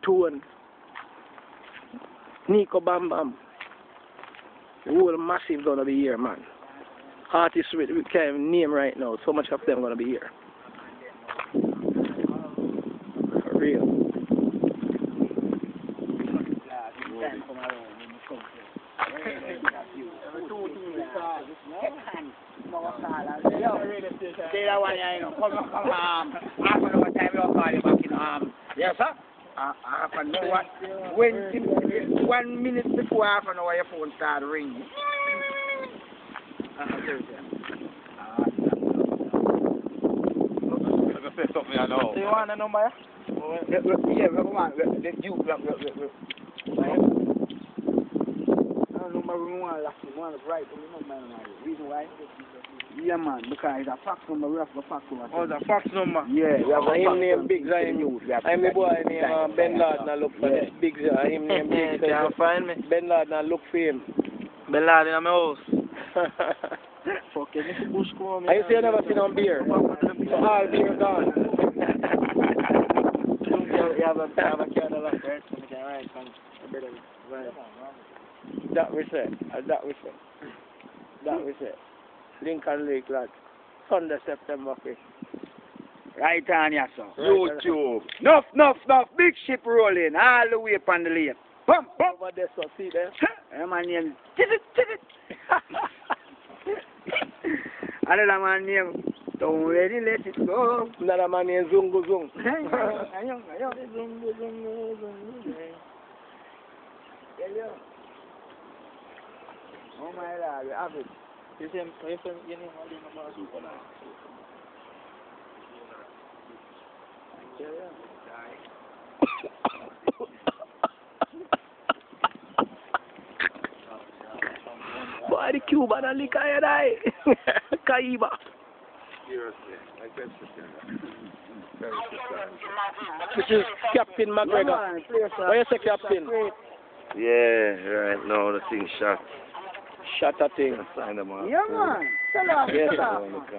Tone, Nico Bam Bam. The whole massive gonna be here, man. Artists we can't even name right now. So much of them gonna be here. For real. Yes, sir. Half an hour. When 1 minute before half an hour, your phone started ringing. Say something I know. Do you want a number? Yeah, we want the you. Number we want to write. Reason why? Yeah, man, because it's a fax number. We have to fax over. Oh, the fax number? Yeah, we have him name Big Zion. I'm a boy named Ben Lard. Now look for this Big Zion. Him name Big Zion. Can't find me. Ben Lard. Now look for him. Ben Lard in my house. Fucking Mr. Bushko. I say you never seen on beer. So all beer gone. You have a candle left, right? So we can write some. That we say. That we say. That we say. Lincoln Lake, lad. Sunday, September 5th. Right on, yes, sir. YouTube. Enough. Big ship rolling all the way up on the lake. Bump. Over there, so see there. My name Titit. Another man name Don't Ready Let It Go. Another man named Zungu Zung. Oh my Lord, we have it. You see, you name all these numbers super nice. Boy, the Cuban and the Kayadai. Kaiba. Seriously, I guess This is Captain McGregor. What you say, Captain? yeah, right now the thing shot. Shot a thing. Sign them up. Yeah, man. Tell us. Yes, sir.